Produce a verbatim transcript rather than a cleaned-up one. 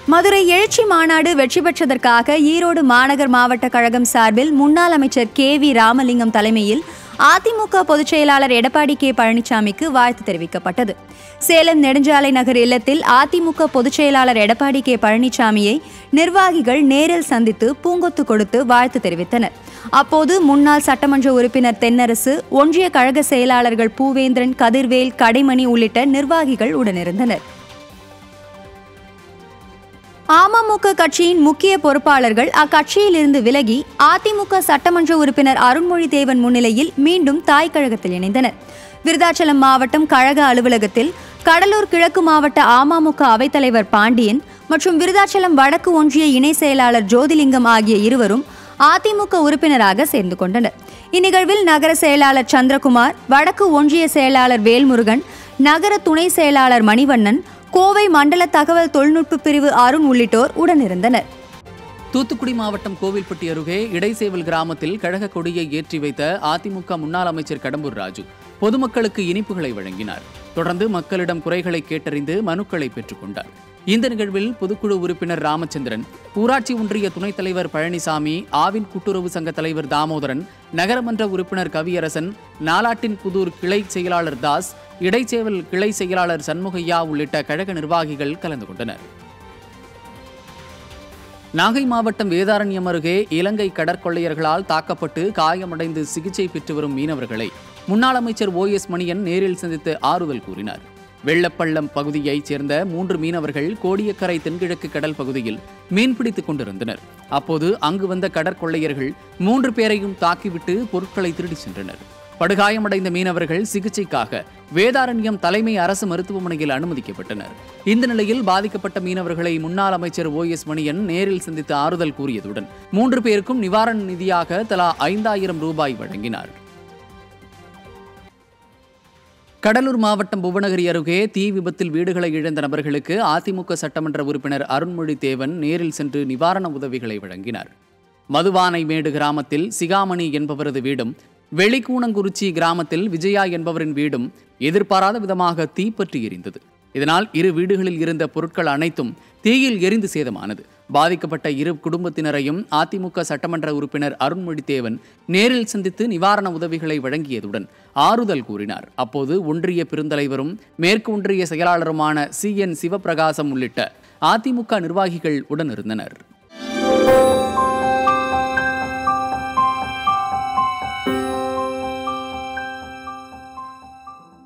மதுரை எழுச்சி மாநாடு வெற்றி பெற்றதற்காக ஈரோடு மாநகர் மாவட்ட கழகம் சார்பில் முன்னாள் அமைச்சர் கே வி ராமலிங்கம் தலைமையில் அதிமுக பொதுச் செயலாளர் எடப்பாடி கே பழனிசாமிக்கு வாழ்த்து தெரிவிக்கப்பட்டது. சேலம் நெடுஞ்சாலை நகர் இல்லத்தில் அதிமுக பொதுச் செயலாளர் எடப்பாடி கே பழனிசாமியை நிர்வாகிகள் நேரில் சந்தித்து பூங்கொத்து கொடுத்து வாழ்த்து தெரிவித்தனர். அப்போது முன்னாள் சட்டமன்ற உறுப்பினர் தென்னரசு, ஒன்றிய கழக செயலாளர்கள் பூவேந்திரன், கதிர்வேல், கடைமணி உள்ளிட்ட நிர்வாகிகள் உடனிருந்தனர். அமமுக கட்சியின் முக்கிய பொறுப்பாளர்கள் அக்கட்சியில் இருந்து விலகி அதிமுக சட்டமன்ற உறுப்பினர் அருண்மொழி தேவன் முன்னிலையில் மீண்டும் தாய் கழகத்தில் இணைந்தனர். விருதாச்சலம் மாவட்டம் கழக அலுவலகத்தில் கடலூர் கிழக்கு மாவட்ட அமமுக அவைத்தலைவர் பாண்டியன் மற்றும் விருதாச்சலம் வடக்கு ஒன்றிய இணை செயலாளர் ஜோதிலிங்கம் ஆகிய இருவரும் அதிமுக உறுப்பினராக சேர்ந்து கொண்டனர். இந்நிகழ்வில் நகர செயலாளர் சந்திரகுமார், வடக்கு ஒன்றிய செயலாளர் வேல்முருகன், நகர துணை செயலாளர் மணிவண்ணன், கோவை மண்டல தகவல் தொழில்நுட்ப பிரிவு அருண் உள்ளிட்டோர் உடனிருந்தனர். தூத்துக்குடி மாவட்டம் கோவில்பட்டி அருகே இடைசேவல் கிராமத்தில் கழக கொடியை ஏற்றி வைத்த அதிமுக முன்னாள் அமைச்சர் கடம்பூர் ராஜு பொதுமக்களுக்கு இனிப்புகளை வழங்கினார். தொடர்ந்து மக்களிடம் குறைகளை கேட்டறிந்து மனுக்களை பெற்றுக் கொண்டார். இந்த நிகழ்வில் பொதுக்குழு உறுப்பினர் ராமச்சந்திரன், ஊராட்சி ஒன்றிய துணைத் தலைவர் பழனிசாமி, ஆவின் கூட்டுறவு சங்க தலைவர் தாமோதரன், நகரமன்ற உறுப்பினர் கவியரசன், நாலாட்டின் புதூர் கிளை செயலாளர் தாஸ், இடைச்சேவல் கிளை செயலாளர் சண்முகையா உள்ளிட்ட கழக நிர்வாகிகள் கலந்து கொண்டனர். நாகை மாவட்டம் வேதாரண்யம் அருகே இலங்கை கடற்கொள்ளையர்களால் தாக்கப்பட்டு காயமடைந்து சிகிச்சை பெற்று வரும் மீனவர்களை முன்னாள் அமைச்சர் ஓ எஸ் மணியன் நேரில் சந்தித்து ஆறுதல் கூறினார். வெள்ளப்பள்ளம் பகுதியைச் சேர்ந்த மூன்று மீனவர்கள் கோடியக்கரை தென்கிழக்கு கடல் பகுதியில் மீன்பிடித்துக் கொண்டிருந்தனர். அப்போது அங்கு வந்த கடற்கொள்ளையர்கள் மூன்று பேரையும் தாக்கிவிட்டு பொருட்களை திருடி சென்றனர். படுகாயமடைந்த மீனவர்கள் சிகிச்சைக்காக வேதாரண்யம் தலைமை அரசு மருத்துவமனையில் அனுமதிக்கப்பட்டனர். இந்த நிலையில் பாதிக்கப்பட்ட மீனவர்களை முன்னாள் அமைச்சர் ஓ எஸ் மணியன் நேரில் சந்தித்து ஆறுதல் கூறியதுடன் மூன்று பேருக்கும் நிவாரண நிதியாக தலா ஐந்தாயிரம் ரூபாய் வழங்கினார். கடலூர் மாவட்டம் புவனகிரி அருகே தீ விபத்தில் வீடுகளை இழந்த நபர்களுக்கு அதிமுக சட்டமன்ற உறுப்பினர் அருண்மொழி தேவன் நேரில் சென்று நிவாரண உதவிகளை வழங்கினார். மதுவானைமேடு கிராமத்தில் சிகாமணி என்பவரது வீடும், வெளிக்கூணங்குறிச்சி கிராமத்தில் விஜயா என்பவரின் வீடும் எதிர்பாராத விதமாக தீப்பற்றி எரிந்தது. இதனால் இரு வீடுகளில் இருந்த பொருட்கள் அனைத்தும் தீயில் எரிந்து சேதமானது. பாதிக்கப்பட்ட இரு குடும்பத்தினரையும் அதிமுக சட்டமன்ற உறுப்பினர் அருண்மொழி தேவன் நேரில் சந்தித்து நிவாரண உதவிகளை வழங்கியதுடன் ஆறுதல் கூறினார். அப்போது ஒன்றிய பெருந்தலைவரும் மேற்கு ஒன்றிய செயலாளருமான சி என் சிவபிரகாசம் உள்ளிட்ட அதிமுக நிர்வாகிகள் உடனிருந்தனர்.